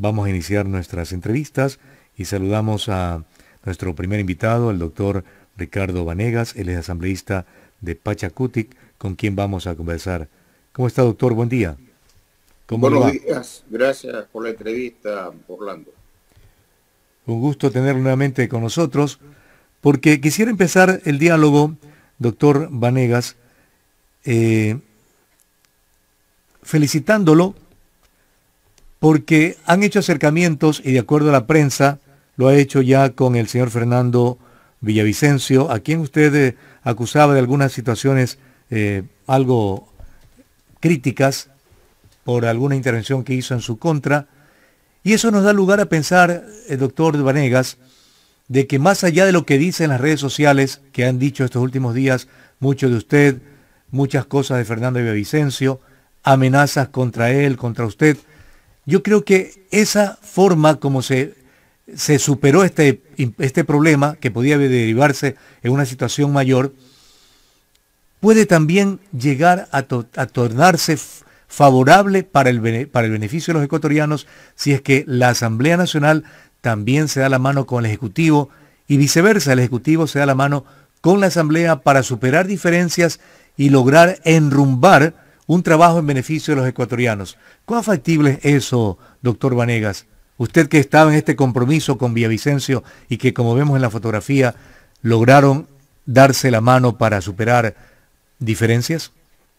vamos a iniciar nuestras entrevistas y saludamos a nuestro primer invitado, el doctor Ricardo Vanegas. Él es asambleísta de Pachacutic, con quien vamos a conversar. ¿Cómo está, doctor? Buen día. ¿Cómo le va? Buenos días, gracias por la entrevista, Orlando. Un gusto tenerlo nuevamente con nosotros, porque quisiera empezar el diálogo, doctor Vanegas, felicitándolo porque han hecho acercamientos y de acuerdo a la prensa lo ha hecho ya con el señor Fernando Villavicencio, a quien usted acusaba de algunas situaciones algo críticas por alguna intervención que hizo en su contra. Y eso nos da lugar a pensar, doctor Vanegas, de que más allá de lo que dicen las redes sociales, que han dicho estos últimos días mucho de usted, muchas cosas de Fernando Villavicencio, amenazas contra él, contra usted, yo creo que esa forma como se superó este problema, que podía derivarse en una situación mayor, puede también llegar a tornarse favorable para el beneficio de los ecuatorianos si es que la Asamblea Nacional también se da la mano con el Ejecutivo y viceversa, el Ejecutivo se da la mano con la Asamblea para superar diferencias y lograr enrumbar un trabajo en beneficio de los ecuatorianos. ¿Cuán factible es eso, doctor Vanegas? Usted que estaba en este compromiso con Villavicencio y que, como vemos en la fotografía, lograron darse la mano para superar diferencias.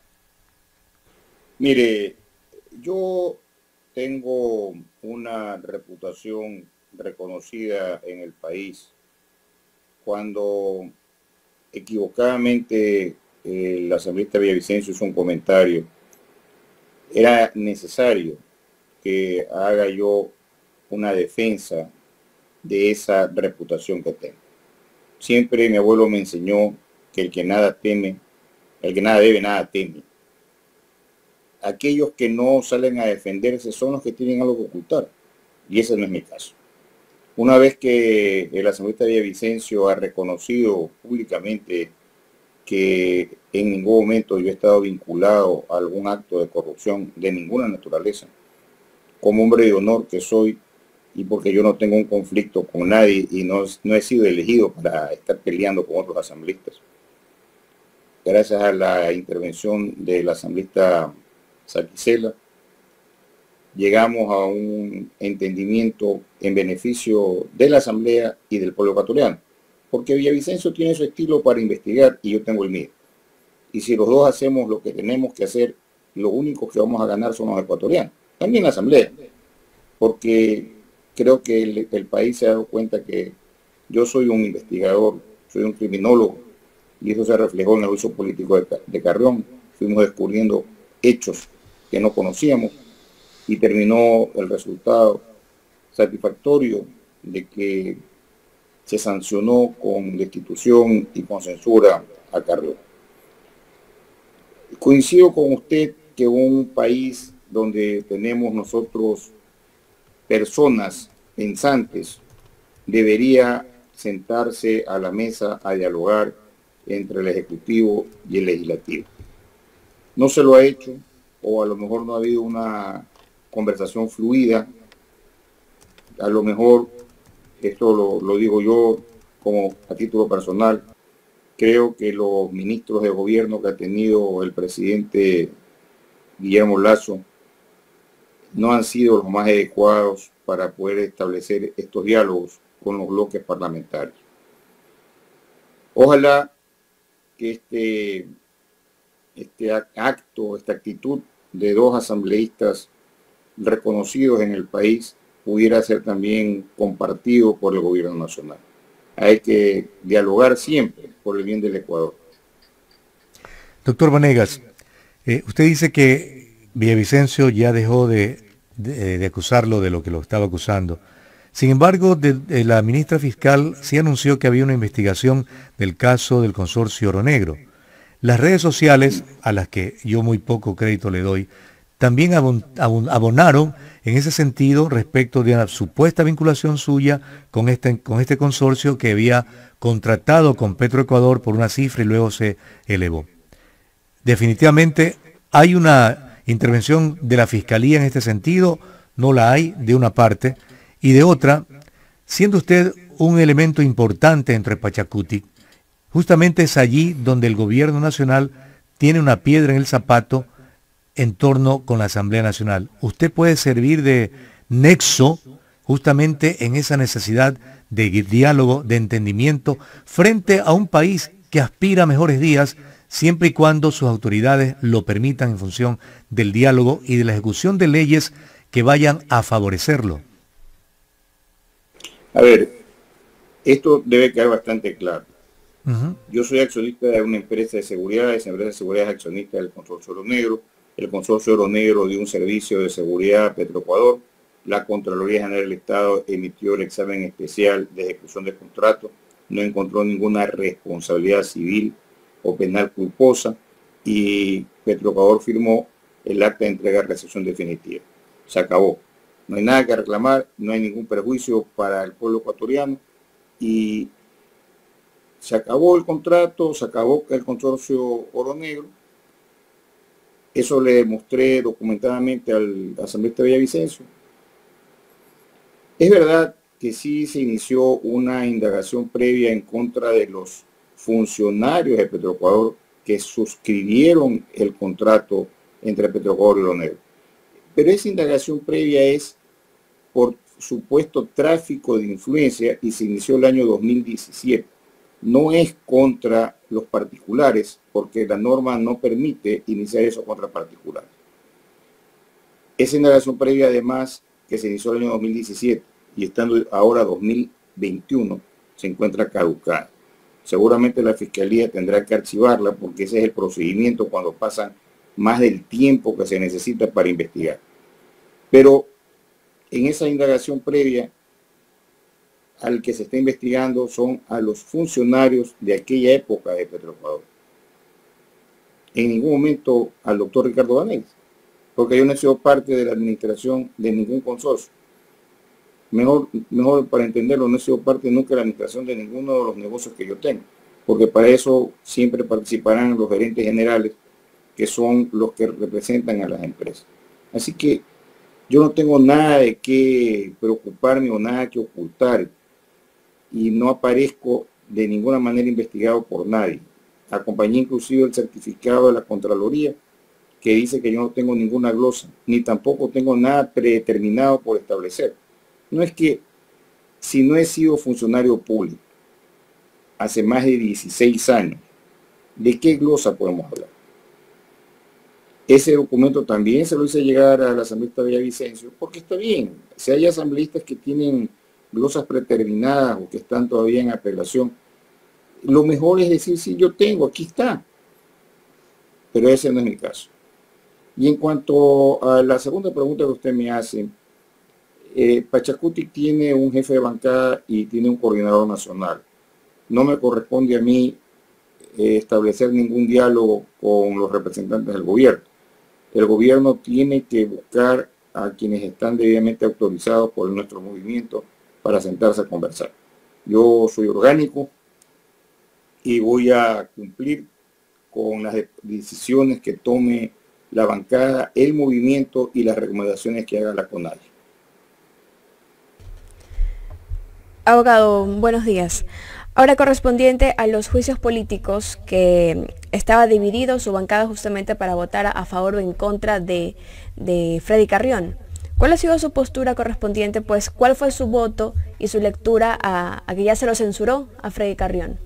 Mire, yo tengo una reputación reconocida en el país. Cuando equivocadamente el asambleísta Villavicencio hizo un comentario, era necesario que haga yo una defensa de esa reputación que tengo. Siempre mi abuelo me enseñó que el que nada teme, el que nada debe, nada teme. Aquellos que no salen a defenderse son los que tienen algo que ocultar, y ese no es mi caso. Una vez que el asambleísta Villavicencio ha reconocido públicamente que en ningún momento yo he estado vinculado a algún acto de corrupción de ninguna naturaleza, como hombre de honor que soy, y porque yo no tengo un conflicto con nadie y no he sido elegido para estar peleando con otros asambleístas. Gracias a la intervención del asambleísta Saquicela, llegamos a un entendimiento en beneficio de la Asamblea y del pueblo ecuatoriano, porque Villavicencio tiene su estilo para investigar y yo tengo el mío. Y si los dos hacemos lo que tenemos que hacer, lo único que vamos a ganar son los ecuatorianos, también la Asamblea, porque creo que el país se ha dado cuenta que yo soy un investigador, soy un criminólogo, y eso se reflejó en el juicio político de Carrión. Fuimos descubriendo hechos que no conocíamos y terminó el resultado satisfactorio de que se sancionó con destitución y con censura a Carrión. Coincido con usted que un país donde tenemos nosotros personas pensantes debería sentarse a la mesa a dialogar entre el Ejecutivo y el Legislativo. No se lo ha hecho, o a lo mejor no ha habido una conversación fluida. A lo mejor, esto lo digo yo como a título personal, creo que los ministros de gobierno que ha tenido el presidente Guillermo Lasso no han sido los más adecuados para poder establecer estos diálogos con los bloques parlamentarios. Ojalá que este acto, esta actitud de dos asambleístas reconocidos en el país pudiera ser también compartido por el gobierno nacional. Hay que dialogar siempre por el bien del Ecuador. Doctor Vanegas, usted dice que Villavicencio ya dejó de acusarlo de lo que lo estaba acusando. Sin embargo, la ministra fiscal sí anunció que había una investigación del caso del consorcio Oro Negro. Las redes sociales, a las que yo muy poco crédito le doy, también abonaron en ese sentido respecto de una supuesta vinculación suya con este consorcio que había contratado con Petroecuador por una cifra y luego se elevó. Definitivamente hay una intervención de la Fiscalía en este sentido, no la hay de una parte, y de otra, siendo usted un elemento importante entre Pachacutic, justamente es allí donde el gobierno nacional tiene una piedra en el zapato en torno con la Asamblea Nacional. Usted puede servir de nexo justamente en esa necesidad de diálogo, de entendimiento, frente a un país que aspira a mejores días, siempre y cuando sus autoridades lo permitan en función del diálogo y de la ejecución de leyes que vayan a favorecerlo. A ver, esto debe quedar bastante claro. Uh-huh. Yo soy accionista de una empresa de seguridad, esa empresa de seguridad es accionista del Consorcio Oro Negro. El Consorcio Oro Negro dio un servicio de seguridad a Petroecuador. La Contraloría General del Estado emitió el examen especial de ejecución de contrato. No encontró ninguna responsabilidad civil o penal culposa y Petroecuador firmó el acta de entrega-recepción definitiva. Se acabó. No hay nada que reclamar, no hay ningún perjuicio para el pueblo ecuatoriano y se acabó el contrato, se acabó el consorcio Oro Negro. Eso le mostré documentadamente al asambleísta Villavicencio. Es verdad que sí se inició una indagación previa en contra de los funcionarios de Petroecuador que suscribieron el contrato entre Petroecuador y Oro Negro. Pero esa indagación previa es por supuesto tráfico de influencia y se inició el año 2017. No es contra los particulares, porque la norma no permite iniciar eso contra particulares. Esa indagación previa, además, que se inició el año 2017 y estando ahora 2021, se encuentra caducada. Seguramente la Fiscalía tendrá que archivarla porque ese es el procedimiento cuando pasan más del tiempo que se necesita para investigar. Pero en esa indagación previa, al que se está investigando son a los funcionarios de aquella época de Petroecuador. En ningún momento al doctor Ricardo Vanegas, porque yo no he sido parte de la administración de ningún consorcio. Mejor para entenderlo, no he sido parte nunca de la administración de ninguno de los negocios que yo tengo, porque para eso siempre participarán los gerentes generales, que son los que representan a las empresas. Así que yo no tengo nada de qué preocuparme o nada que ocultar y no aparezco de ninguna manera investigado por nadie. Acompañé inclusive el certificado de la Contraloría que dice que yo no tengo ninguna glosa, ni tampoco tengo nada predeterminado por establecer. No es que si no he sido funcionario público hace más de 16 años, ¿de qué glosa podemos hablar? Ese documento también se lo hice llegar a la asambleísta Villavicencio, porque está bien, si hay asambleístas que tienen glosas predeterminadas o que están todavía en apelación, lo mejor es decir, sí, yo tengo, aquí está. Pero ese no es mi caso. Y en cuanto a la segunda pregunta que usted me hace, Pachacutic tiene un jefe de bancada y tiene un coordinador nacional. No me corresponde a mí establecer ningún diálogo con los representantes del gobierno. El gobierno tiene que buscar a quienes están debidamente autorizados por nuestro movimiento para sentarse a conversar. Yo soy orgánico y voy a cumplir con las decisiones que tome la bancada, el movimiento y las recomendaciones que haga la CONADI. Abogado, buenos días. Ahora correspondiente a los juicios políticos que estaba dividido su bancada justamente para votar a favor o en contra de Freddy Carrión. ¿Cuál ha sido su postura correspondiente? Pues, ¿cuál fue su voto y su lectura a que ya se lo censuró a Freddy Carrión?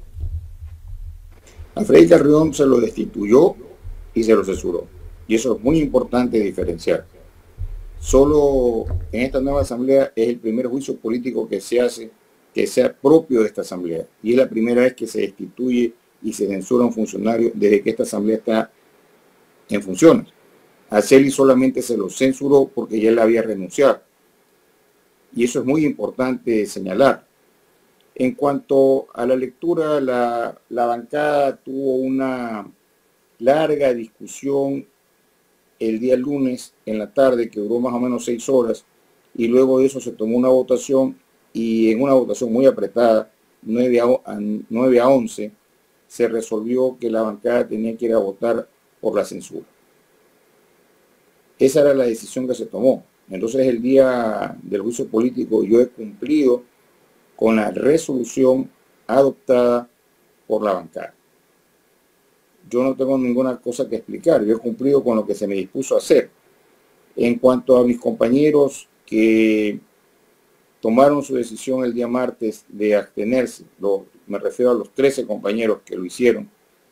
A Freddy Carrión se lo destituyó y se lo censuró. Y eso es muy importante diferenciar. Solo en esta nueva asamblea es el primer juicio político que se hace que sea propio de esta asamblea. Y es la primera vez que se destituye y se censura a un funcionario desde que esta asamblea está en funciones. A Celi solamente se lo censuró porque ya él había renunciado. Y eso es muy importante señalar. En cuanto a la lectura, la bancada tuvo una larga discusión el día lunes en la tarde que duró más o menos 6 horas y luego de eso se tomó una votación y en una votación muy apretada, 9 a 11, se resolvió que la bancada tenía que ir a votar por la censura. Esa era la decisión que se tomó. Entonces el día del juicio político yo he cumplido con la resolución adoptada por la bancada. Yo no tengo ninguna cosa que explicar, yo he cumplido con lo que se me dispuso a hacer. En cuanto a mis compañeros que tomaron su decisión el día martes de abstenerse, me refiero a los 13 compañeros que lo hicieron,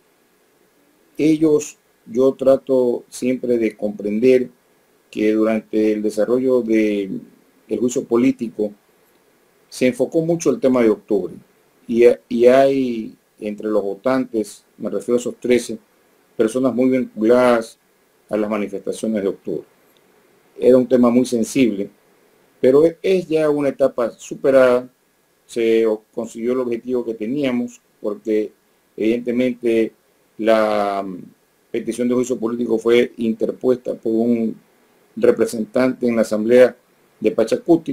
ellos, yo trato siempre de comprender que durante el desarrollo del juicio político se enfocó mucho el tema de octubre y hay entre los votantes, me refiero a esos 13, personas muy vinculadas a las manifestaciones de octubre. Era un tema muy sensible, pero es ya una etapa superada, se consiguió el objetivo que teníamos, porque evidentemente la petición de juicio político fue interpuesta por un representante en la asamblea de Pachacuti,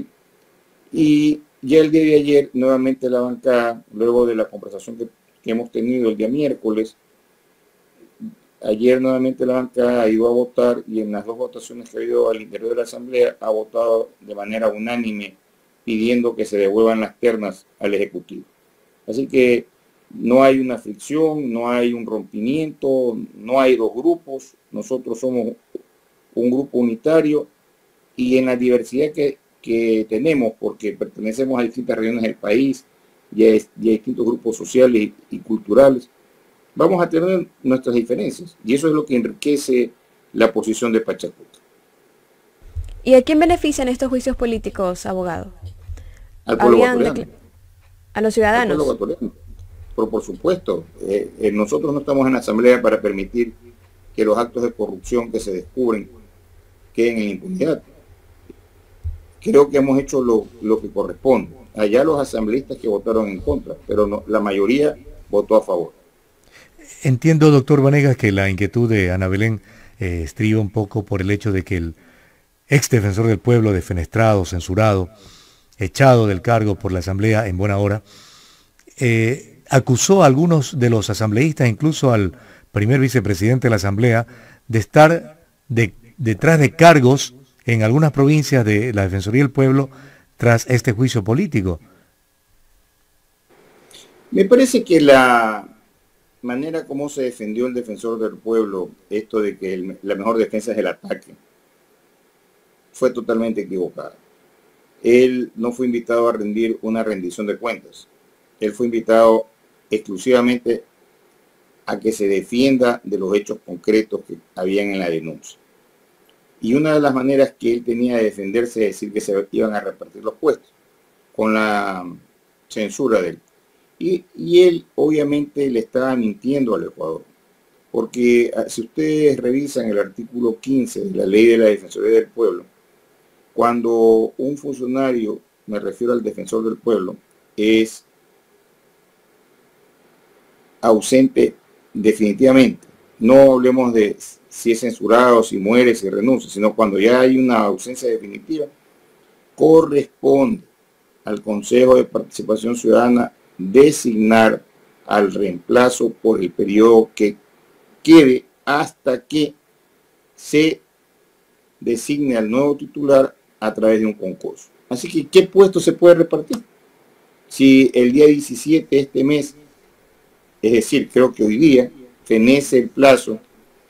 y ya el día de ayer nuevamente la bancada, luego de la conversación que hemos tenido el día miércoles, ayer nuevamente la bancada ha ido a votar y en las dos votaciones que ha habido al interior de la asamblea ha votado de manera unánime pidiendo que se devuelvan las ternas al Ejecutivo. Así que no hay una fricción, no hay un rompimiento, no hay dos grupos, nosotros somos un grupo unitario y en la diversidad que tenemos, porque pertenecemos a distintas regiones del país y a distintos grupos sociales y culturales, vamos a tener nuestras diferencias y eso es lo que enriquece la posición de Pachacuti. ¿Y a quién benefician estos juicios políticos, abogado? Al pueblo ecuatoriano. A los ciudadanos. Al pueblo ecuatoriano. Pero por supuesto, nosotros no estamos en la asamblea para permitir que los actos de corrupción que se descubren queden en impunidad. Creo que hemos hecho lo que corresponde. Allá los asambleístas que votaron en contra, pero no, la mayoría votó a favor. Entiendo, doctor Vanegas, que la inquietud de Ana Belén estriba un poco por el hecho de que el ex defensor del pueblo, defenestrado, censurado, echado del cargo por la asamblea en buena hora, acusó a algunos de los asambleístas, incluso al primer vicepresidente de la asamblea, de estar detrás de cargos en algunas provincias de la Defensoría del Pueblo tras este juicio político. Me parece que la manera como se defendió el defensor del pueblo, esto de que la mejor defensa es el ataque, fue totalmente equivocada. Él no fue invitado a rendir una rendición de cuentas. Él fue invitado exclusivamente a que se defienda de los hechos concretos que habían en la denuncia. Y una de las maneras que él tenía de defenderse es decir que se iban a repartir los puestos, con la censura de él. Y él obviamente le estaba mintiendo al Ecuador, porque si ustedes revisan el artículo 15 de la Ley de la Defensoría del Pueblo, cuando un funcionario, me refiero al defensor del pueblo, es ausente definitivamente, no hablemos de si es censurado, si muere, si renuncia, sino cuando ya hay una ausencia definitiva, corresponde al Consejo de Participación Ciudadana designar al reemplazo por el periodo que quede hasta que se designe al nuevo titular a través de un concurso. Así que, ¿qué puesto se puede repartir? Si el día 17 de este mes, es decir, creo que hoy día, fenece el plazo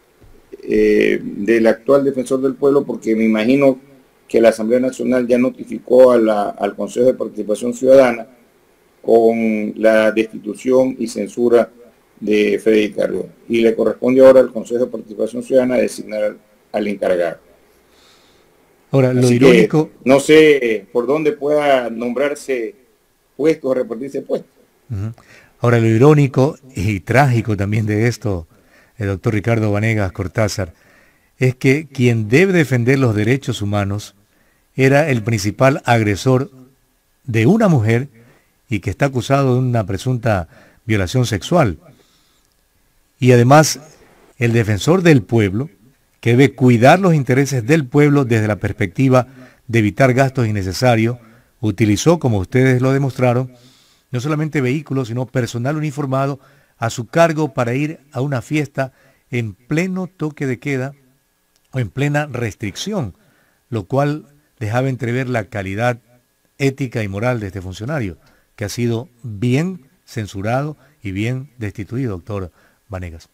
del actual defensor del pueblo, porque me imagino que la Asamblea Nacional ya notificó al Consejo de Participación Ciudadana con la destitución y censura de Freddy Carrión. Y le corresponde ahora al Consejo de Participación Ciudadana designar al encargado. Ahora, lo irónico... no sé por dónde pueda nombrarse puestos o repartirse puestos. Ahora, lo irónico y trágico también de esto, el doctor Ricardo Vanegas Cortázar, es que quien debe defender los derechos humanos era el principal agresor de una mujer y que está acusado de una presunta violación sexual. Y además, el defensor del pueblo, que debe cuidar los intereses del pueblo desde la perspectiva de evitar gastos innecesarios, utilizó, como ustedes lo demostraron, no solamente vehículos, sino personal uniformado a su cargo para ir a una fiesta en pleno toque de queda o en plena restricción, lo cual dejaba entrever la calidad ética y moral de este funcionario, que ha sido bien censurado y bien destituido, doctor Vanegas.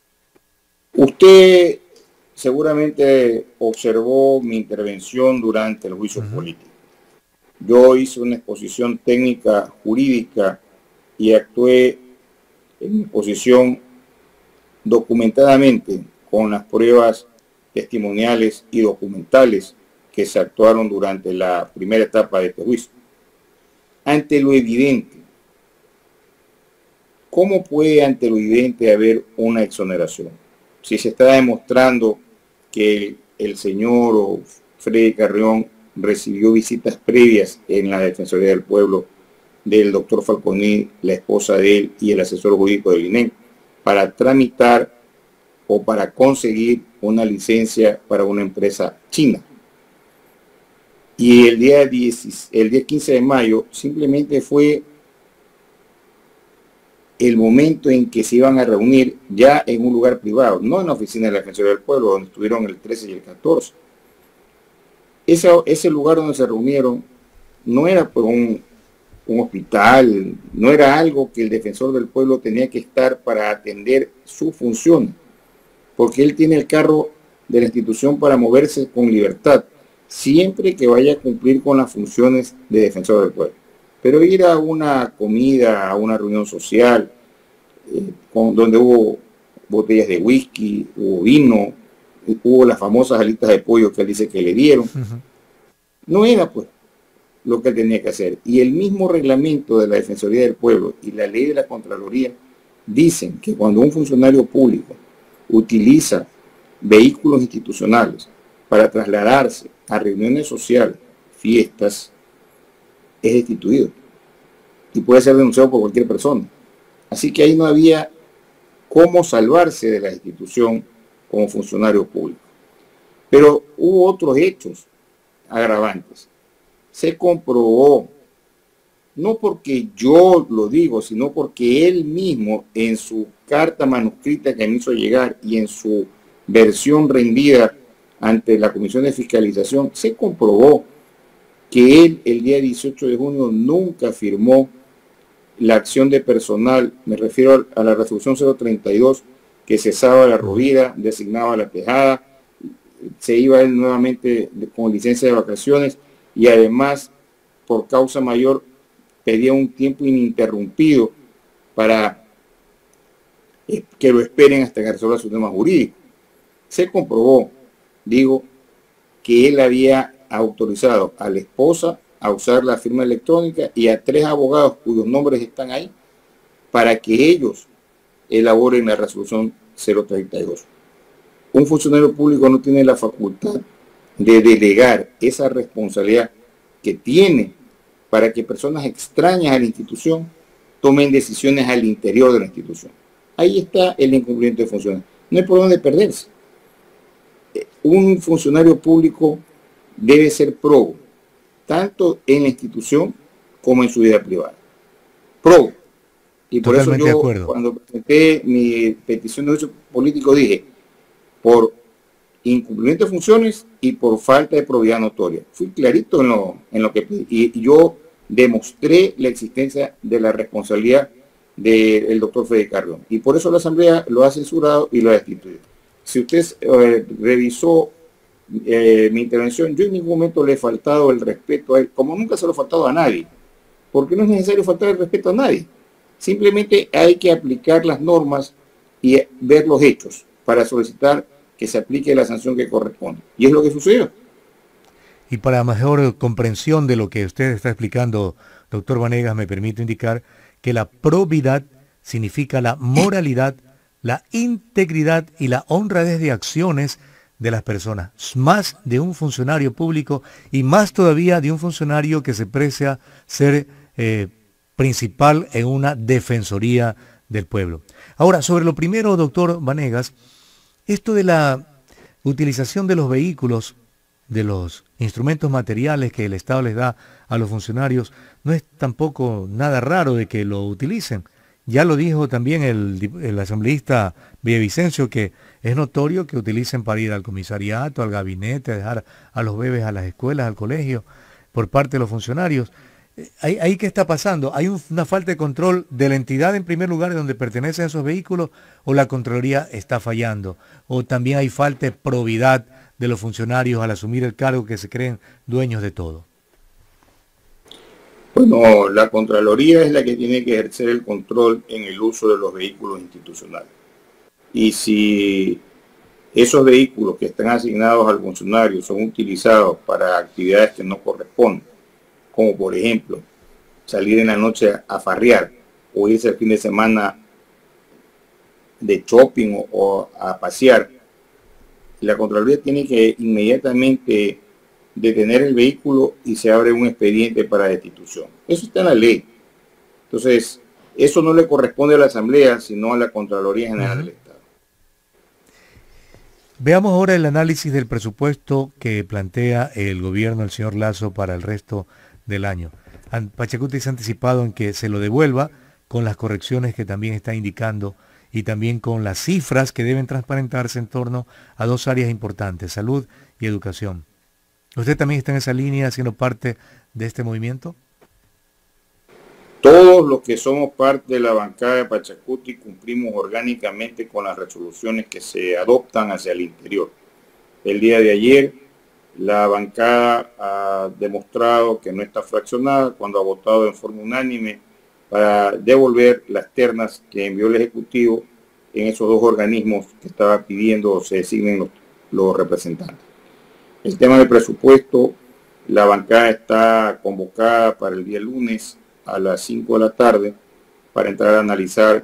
Usted seguramente observó mi intervención durante el juicio político. Yo hice una exposición técnica jurídica y actué en mi posición documentadamente con las pruebas testimoniales y documentales que se actuaron durante la primera etapa de este juicio. Ante lo evidente, ¿cómo puede ante lo evidente haber una exoneración? Si se está demostrando que el señor Freddy Carrión recibió visitas previas en la Defensoría del Pueblo del doctor Falconi, la esposa de él y el asesor jurídico del INEM, para tramitar o para conseguir una licencia para una empresa china. Y el día 15 de mayo simplemente fue el momento en que se iban a reunir ya en un lugar privado, no en la oficina de la Defensoría del Pueblo, donde estuvieron el 13 y el 14. Ese lugar donde se reunieron no era por un hospital, no era algo que el defensor del pueblo tenía que estar para atender su función, porque él tiene el carro de la institución para moverse con libertad, siempre que vaya a cumplir con las funciones de defensor del pueblo. Pero ir a una comida, a una reunión social, donde hubo botellas de whisky, hubo vino, hubo las famosas alitas de pollo que él dice que le dieron, no era pues lo que él tenía que hacer. Y el mismo reglamento de la Defensoría del Pueblo y la ley de la Contraloría dicen que cuando un funcionario público utiliza vehículos institucionales para trasladarse a reuniones sociales, fiestas, es destituido y puede ser denunciado por cualquier persona. Así que ahí no había cómo salvarse de la institución como funcionario público. Pero hubo otros hechos agravantes. Se comprobó, no porque yo lo digo, sino porque él mismo en su carta manuscrita que me hizo llegar y en su versión rendida ante la Comisión de Fiscalización, se comprobó que él el día 18 de junio nunca firmó la acción de personal, me refiero a la resolución 032, que cesaba la Rovira, designaba la Tejada, se iba él nuevamente con licencia de vacaciones y además por causa mayor pedía un tiempo ininterrumpido para que lo esperen hasta que resuelva su tema jurídico. Se comprobó, digo, que él había autorizado a la esposa a usar la firma electrónica y a 3 abogados cuyos nombres están ahí para que ellos elaboren la resolución 032. Un funcionario público no tiene la facultad de delegar esa responsabilidad que tiene para que personas extrañas a la institución tomen decisiones al interior de la institución. Ahí está el incumplimiento de funciones. No hay por dónde perderse. Un funcionario público debe ser probo, tanto en la institución como en su vida privada. Probo. Y por eso yo, cuando presenté mi petición de juicio político, dije, por incumplimiento de funciones y por falta de probidad notoria. Fui clarito en lo que pedí. Y yo demostré la existencia de la responsabilidad del doctor Freddy Carrión. Y por eso la Asamblea lo ha censurado y lo ha destituido. Si usted revisó mi intervención, yo en ningún momento le he faltado el respeto a él, como nunca se lo he faltado a nadie, porque no es necesario faltar el respeto a nadie. Simplemente hay que aplicar las normas y ver los hechos para solicitar que se aplique la sanción que corresponde. Y es lo que sucedió. Y para mejor comprensión de lo que usted está explicando, doctor Vanegas, me permito indicar que la probidad significa la moralidad, la integridad y la honradez de acciones de las personas, más de un funcionario público y más todavía de un funcionario que se precia ser principal en una defensoría del pueblo. Ahora, sobre lo primero, doctor Vanegas, esto de la utilización de los vehículos, de los instrumentos materiales que el Estado les da a los funcionarios, no es tampoco nada raro de que lo utilicen. Ya lo dijo también el asambleísta Villavicencio, que es notorio que utilicen para ir al comisariato, al gabinete, a dejar a los bebés a las escuelas, al colegio, por parte de los funcionarios. ¿Ahí qué está pasando? ¿Hay una falta de control de la entidad en primer lugar donde pertenecen esos vehículos, o la Contraloría está fallando? ¿O también hay falta de probidad de los funcionarios al asumir el cargo, que se creen dueños de todo? Bueno, la Contraloría es la que tiene que ejercer el control en el uso de los vehículos institucionales. Y si esos vehículos que están asignados al funcionario son utilizados para actividades que no corresponden, como por ejemplo salir en la noche a farrear o irse el fin de semana de shopping o a pasear, la Contraloría tiene que inmediatamente detener el vehículo y se abre un expediente para destitución. Eso está en la ley. Entonces, eso no le corresponde a la Asamblea, sino a la Contraloría General del Estado. Veamos ahora el análisis del presupuesto que plantea el gobierno del señor Lasso para el resto del año. Pachacuti se ha anticipado en que se lo devuelva, con las correcciones que también está indicando y también con las cifras que deben transparentarse en torno a dos áreas importantes, salud y educación. ¿Usted también está en esa línea, siendo parte de este movimiento? Todos los que somos parte de la bancada de Pachacuti cumplimos orgánicamente con las resoluciones que se adoptan hacia el interior. El día de ayer, la bancada ha demostrado que no está fraccionada cuando ha votado en forma unánime para devolver las ternas que envió el Ejecutivo en esos dos organismos que estaba pidiendo se designen los representantes. El tema del presupuesto, la bancada está convocada para el día lunes a las 5 de la tarde para entrar a analizar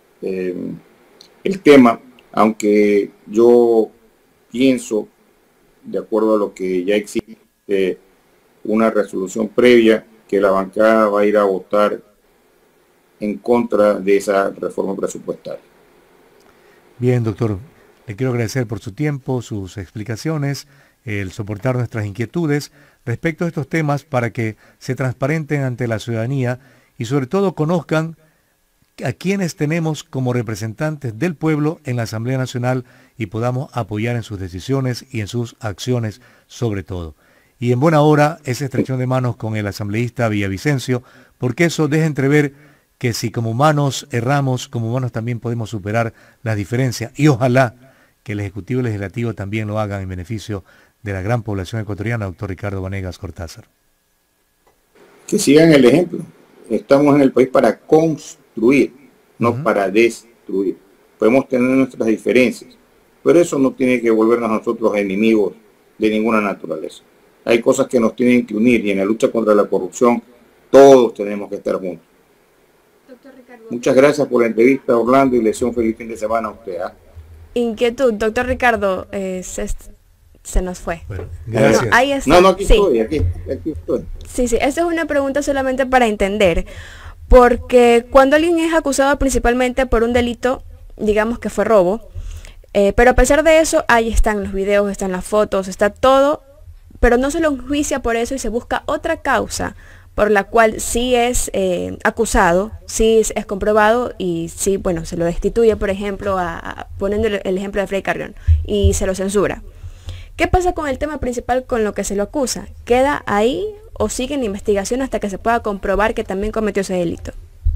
el tema, aunque yo pienso, de acuerdo a lo que ya existe una resolución previa, que la bancada va a ir a votar en contra de esa reforma presupuestaria. Bien, doctor, le quiero agradecer por su tiempo, sus explicaciones, el soportar nuestras inquietudes respecto a estos temas para que se transparenten ante la ciudadanía y sobre todo conozcan a quienes tenemos como representantes del pueblo en la Asamblea Nacional y podamos apoyar en sus decisiones y en sus acciones sobre todo. Y en buena hora esa extracción de manos con el asambleísta Villavicencio, porque eso deja entrever que si como humanos erramos, como humanos también podemos superar las diferencias, y ojalá que el Ejecutivo y el Legislativo también lo hagan en beneficio de la gran población ecuatoriana, doctor Ricardo Vanegas Cortázar. Que sigan el ejemplo. Estamos en el país para construir, no para destruir. Podemos tener nuestras diferencias, pero eso no tiene que volvernos a nosotros enemigos de ninguna naturaleza. Hay cosas que nos tienen que unir y en la lucha contra la corrupción todos tenemos que estar juntos. Muchas gracias por la entrevista, Orlando, y le deseo un feliz fin de semana a usted. Inquietud, doctor Ricardo, se nos fue. Bueno, gracias. No, ahí está. No, aquí estoy, aquí estoy. Sí, esa es una pregunta solamente para entender, porque cuando alguien es acusado principalmente por un delito, digamos que fue robo, pero a pesar de eso, ahí están los videos, están las fotos, está todo, pero no se lo enjuicia por eso y se busca otra causa por la cual sí es acusado, sí es comprobado y sí, bueno, se lo destituye, por ejemplo, poniendo el ejemplo de Freddy Carrión, y se lo censura. ¿Qué pasa con el tema principal con lo que se lo acusa? ¿Queda ahí o sigue en investigación hasta que se pueda comprobar que también cometió ese delito?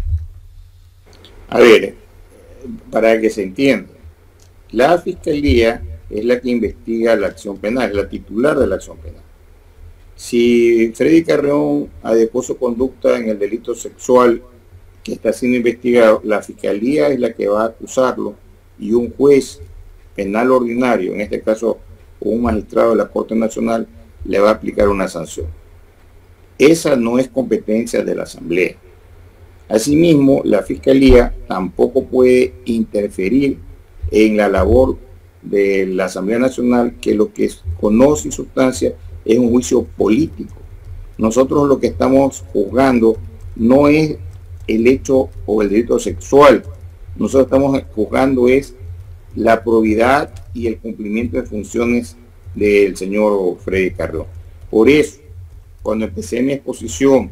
A ver, para que se entienda, la Fiscalía es la que investiga la acción penal, es la titular de la acción penal. Si Freddy Carrión adecuó su conducta en el delito sexual que está siendo investigado, la Fiscalía es la que va a acusarlo y un juez penal ordinario, en este caso un magistrado de la Corte Nacional, le va a aplicar una sanción. Esa no es competencia de la Asamblea. Asimismo, la Fiscalía tampoco puede interferir en la labor de la Asamblea Nacional, que lo que conoce y sustancia es un juicio político. Nosotros lo que estamos juzgando no es el hecho o el delito sexual. Nosotros estamos juzgando es la probidad y el cumplimiento de funciones del señor Freddy Carrión. Por eso, cuando empecé mi exposición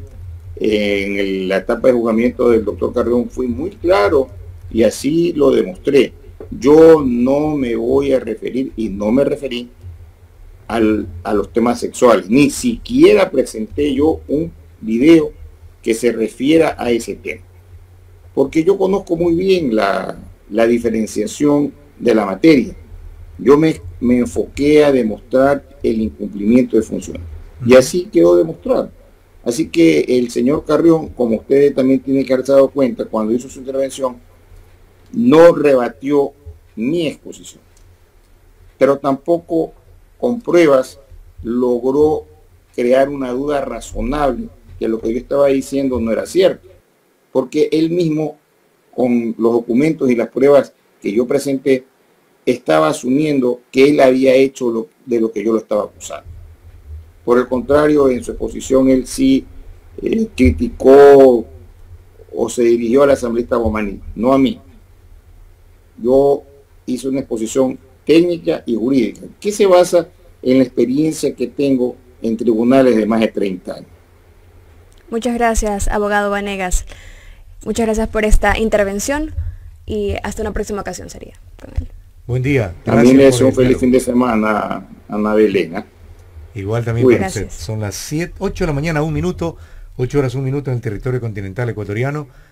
en la etapa de juzgamiento del doctor Carrión fui muy claro y así lo demostré. Yo no me voy a referir y no me referí a los temas sexuales. Ni siquiera presenté yo un video que se refiera a ese tema. Porque yo conozco muy bien la diferenciación de la materia. Yo me enfoqué a demostrar el incumplimiento de funciones. Y así quedó demostrado. Así que el señor Carrión, como ustedes también tienen que haberse dado cuenta, cuando hizo su intervención, no rebatió mi exposición. Pero tampoco con pruebas logró crear una duda razonable que lo que yo estaba diciendo no era cierto. Porque él mismo, con los documentos y las pruebas que yo presenté, estaba asumiendo que él había hecho de lo que yo lo estaba acusando. Por el contrario, en su exposición él sí criticó o se dirigió al asambleísta Bomaní, no a mí. Yo hice una exposición técnica y jurídica, que se basa en la experiencia que tengo en tribunales de más de 30 años. Muchas gracias, abogado Vanegas. Muchas gracias por esta intervención y hasta una próxima ocasión sería con él. Buen día. También le deseo un feliz fin de semana a Ana Belén. Igual también para usted. Son las 8 de la mañana, 1 minuto, 8 horas 1 minuto en el territorio continental ecuatoriano.